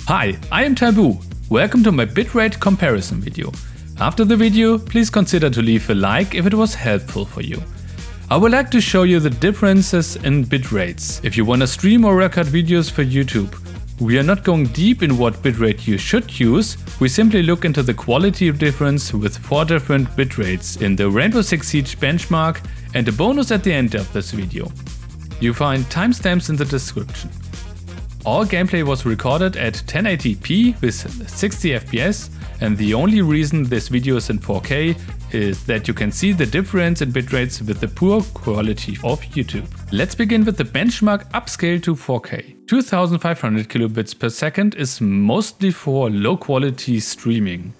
Hi, I am Taibu. Welcome to my bitrate comparison video. After the video, please consider to leave a like if it was helpful for you. I would like to show you the differences in bitrates if you want to stream or record videos for YouTube. We are not going deep in what bitrate you should use, we simply look into the quality difference with 4 different bitrates in the Rainbow Six Siege benchmark and a bonus at the end of this video. You find timestamps in the description. All gameplay was recorded at 1080p with 60 FPS, and the only reason this video is in 4K is that you can see the difference in bitrates with the poor quality of YouTube. Let's begin with the benchmark upscale to 4K. 2500 kilobits per second is mostly for low quality streaming.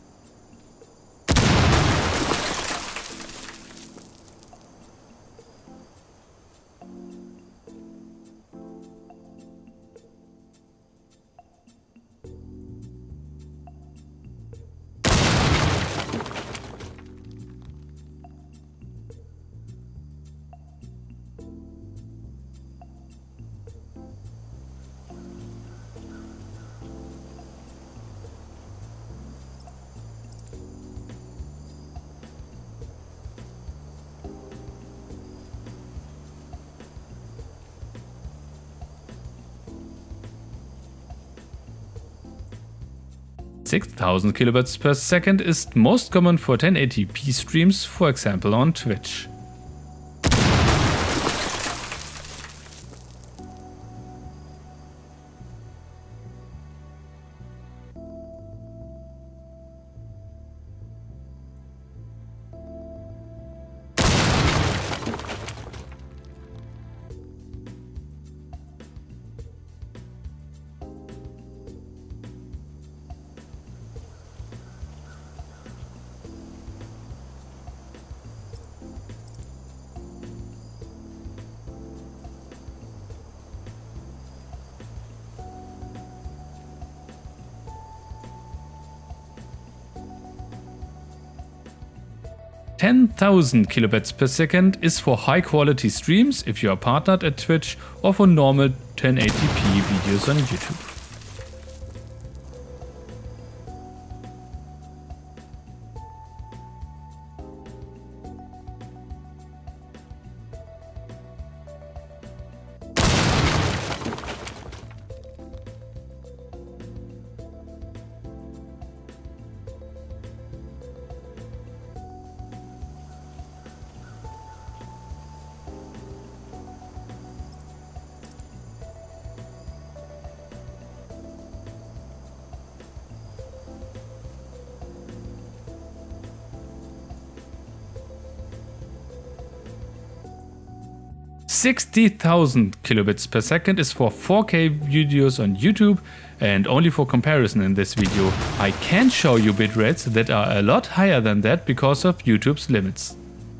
(6000 kilobits per second is most common for 1080p streams, for example on Twitch. (10,000 kilobits per second is for high quality streams if you are partnered at Twitch or for normal 1080p videos on YouTube. (60,000 kilobits per second is for 4K videos on YouTube, and only for comparison in this video, I can show you bitrates that are a lot higher than that because of YouTube's limits.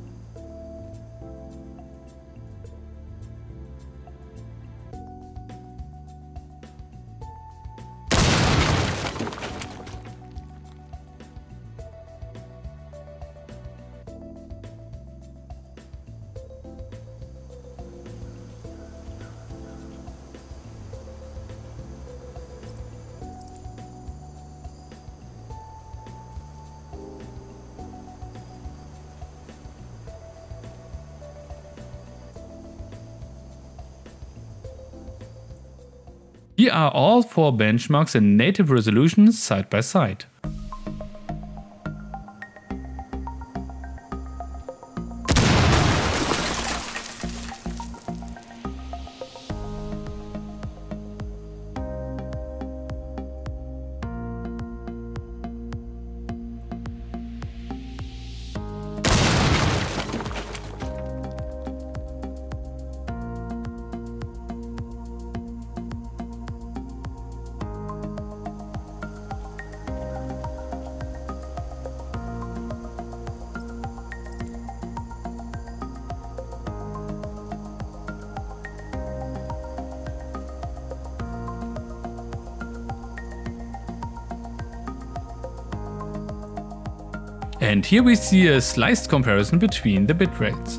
Here are all 4 benchmarks in native resolutions side by side. And here we see a sliced comparison between the bitrates.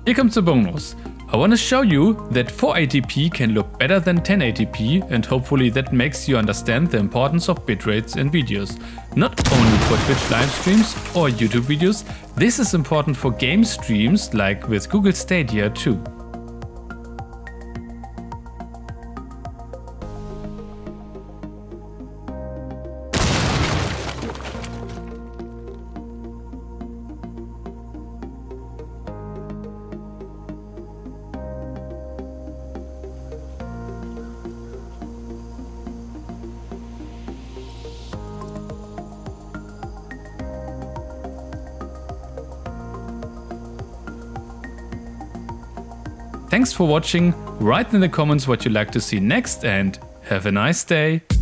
Here comes the bonus. I want to show you that 480p can look better than 1080p, and hopefully that makes you understand the importance of bitrates in videos. Not only for Twitch livestreams or YouTube videos, this is important for game streams like with Google Stadia too. Thanks for watching, write in the comments what you'd like to see next and have a nice day!